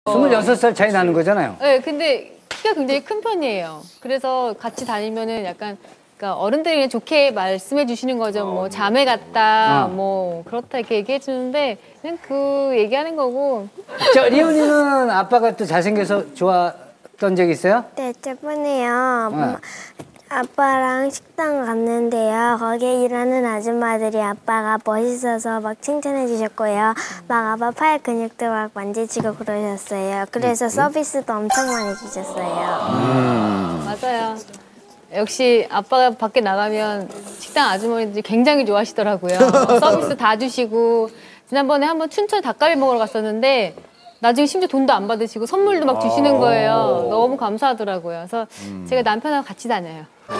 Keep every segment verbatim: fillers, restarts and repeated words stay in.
스물여섯 살 차이 나는 거잖아요. 네, 근데 키가 굉장히 큰 편이에요. 그래서 같이 다니면은 약간 그러니까 어른들이 좋게 말씀해 주시는 거죠. 뭐 자매 같다, 어. 뭐 그렇다 이렇게 얘기해 주는데 그냥 그 얘기하는 거고. 저 리온이는 아빠가 또 잘생겨서 좋았던 적 있어요? 네, 저번에요. 어. 아빠랑 식당 갔는데요. 거기에 일하는 아줌마들이 아빠가 멋있어서 막 칭찬해 주셨고요. 막 아빠 팔 근육도 막 만지시고 그러셨어요. 그래서 서비스도 엄청 많이 주셨어요. 음. 맞아요. 역시 아빠가 밖에 나가면 식당 아주머니들이 굉장히 좋아하시더라고요. 서비스 다 주시고 지난번에 한번 춘천 닭갈비 먹으러 갔었는데 나중에 심지어 돈도 안 받으시고 선물도 막 주시는 거예요. 너무 감사하더라고요. 그래서 음. 제가 남편하고 같이 다녀요.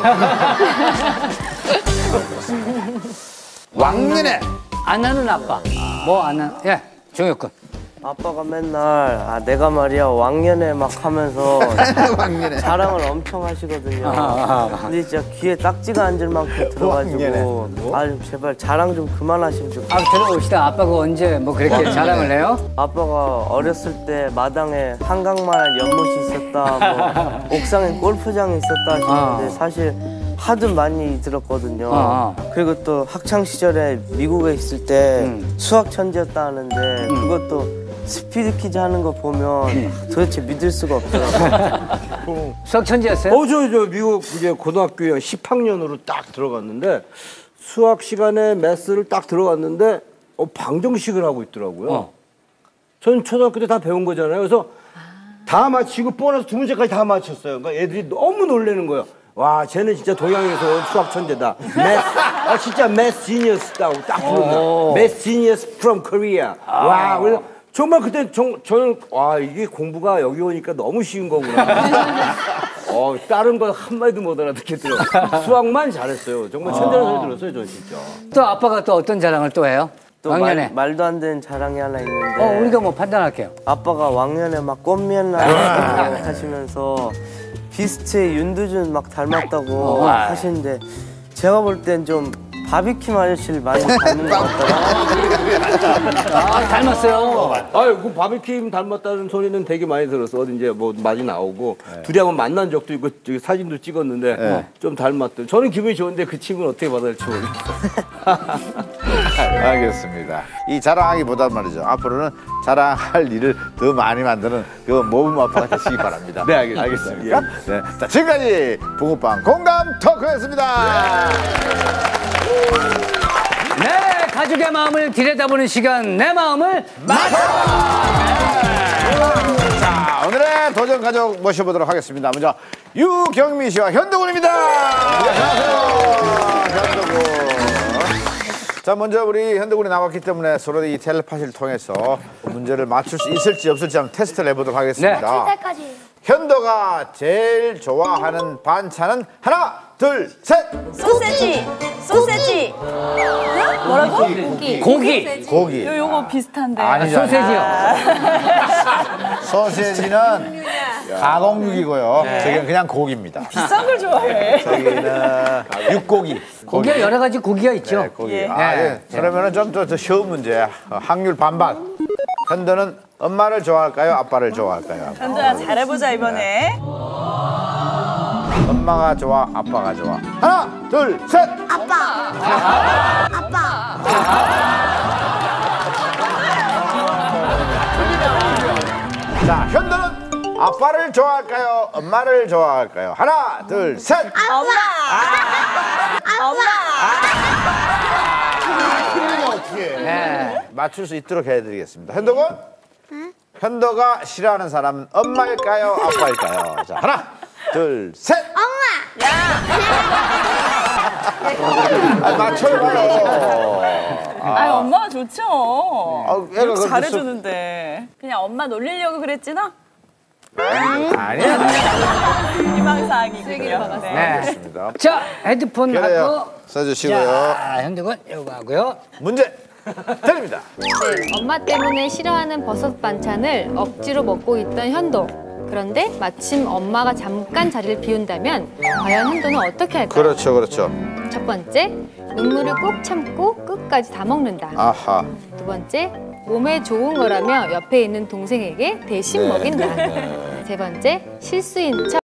왕년에 안 하는 아빠. 뭐 안 하는? 예, 종혁군. 아빠가 맨날 아 내가 말이야 왕년에 막 하면서 왕년에. 자랑을 엄청 하시거든요. 근데 진짜 귀에 딱지가 앉을 만큼 들어가지고 아 제발 자랑 좀 그만하시면 좋겠어요. 아 들어봅시다. 아빠가 언제 뭐 그렇게 왕년에. 자랑을 해요? 아빠가 어렸을 때 마당에 한강만한 연못이 있었다, 뭐 옥상에 골프장이 있었다 하시는데 아. 사실 하도 많이 들었거든요. 아. 그리고 또 학창 시절에 미국에 있을 때 음. 수학 천재였다 하는데 음. 그것도 스피드 퀴즈 하는 거 보면 도대체 믿을 수가 없더라고요. 수학 천재였어요? 어, 저, 저 미국 이제 고등학교에 십 학년으로 딱 들어갔는데 수학 시간에 매스를 딱 들어갔는데 어, 방정식을 하고 있더라고요. 어. 전 초등학교 때 다 배운 거잖아요. 그래서 다 맞히고 보너스 두 문제까지 다 맞췄어요. 그러니까 애들이 너무 놀라는 거예요. 와, 쟤는 진짜 동양에서 온 수학 천재다. 매스, 아 진짜 매스 지니어스다고 딱 부른다. 매스 지니어스 from Korea. 아. 와, 그래서 정말 그때 정, 저는 와 이게 공부가 여기 오니까 너무 쉬운 거구나. 어, 다른 건 한마디도 못 알아듣겠더라고요. 수학만 잘했어요. 정말 천재라는 소리 들었어요, 저 진짜. 또 아빠가 또 어떤 자랑을 또 해요? 또 왕년에. 말, 말도 안 되는 자랑이 하나 있는데. 어, 우리가 뭐 판단할게요. 아빠가 왕년에 막 꽃미남 하시면서 비스트의 윤두준 막 닮았다고 어, 하시는데 제가 볼 땐 좀 바비킴 아저씨를 많이 닮은 것 같더라고요. 아, 닮았어요. 아유, 그 바비킴 닮았다는 소리는 되게 많이 들었어. 어디 이제 뭐 많이 나오고 네. 둘이 한번 만난 적도 있고 저기 사진도 찍었는데 네. 좀 닮았대. 저는 기분이 좋은데 그 친구는 어떻게 받아들일지 모르겠어요. 알겠습니다. 이 자랑하기보다 말이죠. 앞으로는 자랑할 일을 더 많이 만드는 그 모범 아빠가 되시기 바랍니다. 네, 알겠습니다. 알겠습니까? 예. 네. 자, 지금까지 붕어빵 공감 토크였습니다. 네, 가족의 마음을 들여다보는 시간, 내 마음을 맞춰! 네. 자, 오늘의 도전 가족 모셔보도록 하겠습니다. 먼저 유경미 씨와 현도군입니다. 안녕하세요. 현도군. 자, 먼저 우리 현도군이 나왔기 때문에 서로 이 텔레파시를 통해서 문제를 맞출 수 있을지 없을지 한번 테스트를 해보도록 하겠습니다. 칠 살까지. 현도가 제일 좋아하는 반찬은 하나, 둘, 셋! 소세지! 소세지! 뭐라고? 고기. 고기. 고기. 요, 요거 비슷한데. 아니죠. 소세지요. 소세지는 가공육이고요. 네. 저기는 그냥 고기입니다. 비싼 걸 좋아해. 저기는 육고기. 고기가 고기. 여러 가지 고기가 있죠. 네, 고기. 예. 아, 예. 그러면은 좀 더 더 쉬운 문제. 확률 반반. 현도는 엄마를 좋아할까요? 아빠를 좋아할까요? 현도야 잘해보자 이번에. 네. 엄마가 좋아, 아빠가 좋아. 하나, 둘, 셋! 아빠. 아빠. 자, 현도는 아빠를 좋아할까요? 엄마를 좋아할까요? 하나, 둘, 셋! 엄마! 엄마! 그러면 어떻게 해? 네. 맞출 수 있도록 해드리겠습니다. 현도군? 응? 현도가 싫어하는 사람은 엄마일까요? 아빠일까요? 자, 하나, 둘, 셋! 엄마. 아, 맞춰봐요. 아, 엄마가 좋죠. 아, 애가 잘해주는데. 그냥 엄마 놀리려고 그랬지 너? 아니야. 희망사항이군요. 네. 네. 알겠습니다. 자, 헤드폰 그래요. 하고 써주시고요. 자, 현득은 이거 하고요. 문제 드립니다. 네, 엄마 때문에 싫어하는 버섯 반찬을 억지로 먹고 있던 현도. 그런데 마침 엄마가 잠깐 자리를 비운다면 과연 현도는 어떻게 할까요? 그렇죠, 그렇죠. 첫 번째, 눈물을 꾹 참고 끝까지 다 먹는다. 아하. 두 번째, 몸에 좋은 거라며 옆에 있는 동생에게 대신 먹인다. 세 번째, 실수인 척.